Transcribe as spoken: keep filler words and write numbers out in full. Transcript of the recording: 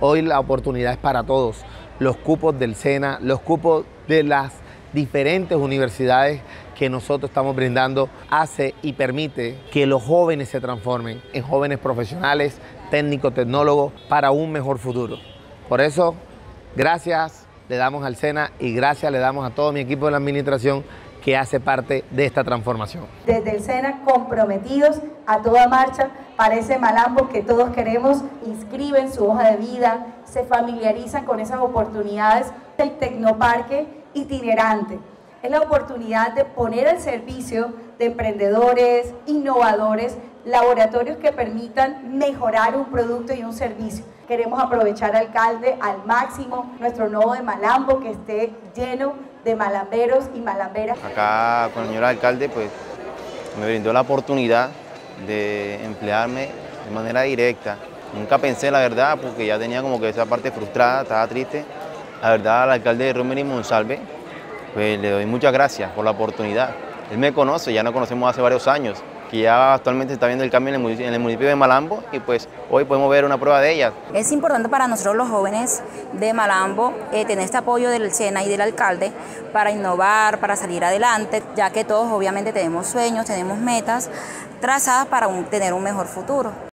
Hoy la oportunidad es para todos. Los cupos del SENA, los cupos de las diferentes universidades que nosotros estamos brindando hace y permite que los jóvenes se transformen en jóvenes profesionales, técnicos, tecnólogos para un mejor futuro. Por eso, gracias le damos al SENA y gracias le damos a todo mi equipo de la administración que hace parte de esta transformación. Desde el SENA comprometidos a toda marcha para ese Malambo que todos queremos, inscriben su hoja de vida, se familiarizan con esas oportunidades del Tecnoparque itinerante. Es la oportunidad de poner al servicio de emprendedores, innovadores, laboratorios que permitan mejorar un producto y un servicio. Queremos aprovechar, alcalde, al máximo nuestro nodo de Malambo, que esté lleno de malamberos y malamberas. Acá con el señor alcalde pues me brindó la oportunidad de emplearme de manera directa. Nunca pensé, la verdad, porque ya tenía como que esa parte frustrada, estaba triste. La verdad, al alcalde de Romery Monsalve, pues le doy muchas gracias por la oportunidad. Él me conoce, ya nos conocemos hace varios años, que ya actualmente está viendo el cambio en el municipio, en el municipio de Malambo y pues hoy podemos ver una prueba de ella. Es importante para nosotros los jóvenes de Malambo eh, tener este apoyo del SENA y del alcalde para innovar, para salir adelante, ya que todos obviamente tenemos sueños, tenemos metas trazadas para un, tener un mejor futuro.